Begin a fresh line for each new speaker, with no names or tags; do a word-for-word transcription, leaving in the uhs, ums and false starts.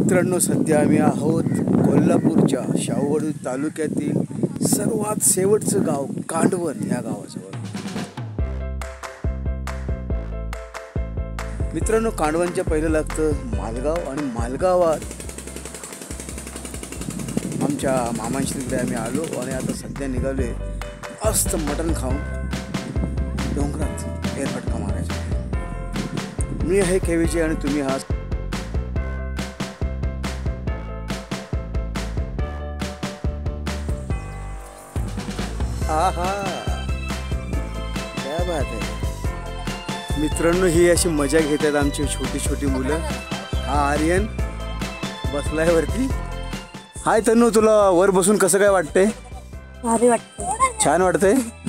मित्रांनो, सध्या आम्ही आहोत कोल्हापूरच्या शाहूवाडी तालुक्यातील सर्वात शेवटचं गाव कांडवण या गावाजवळ. मित्रांनो, कांडवणच्या पहिलं लागतं मालगाव आणि मालगावात आमच्या मामांकडे आम्ही आलो आणि आता सध्या निघालोय मस्त मटण खाऊन डोंगरात फेरफटका मारायचा. मी आहे केवीचे आणि तुम्ही हा आहा क्या बात आहे. मित्रांनो, ही अशी मजा घेतात आमची छोटी छोटी मुलं. हा आर्यन बसलाय वरती. हाय तन्नू, तुला वर बसून कसं काय वाटतंय?
भारी वाटतंय.
छान वाटतंय.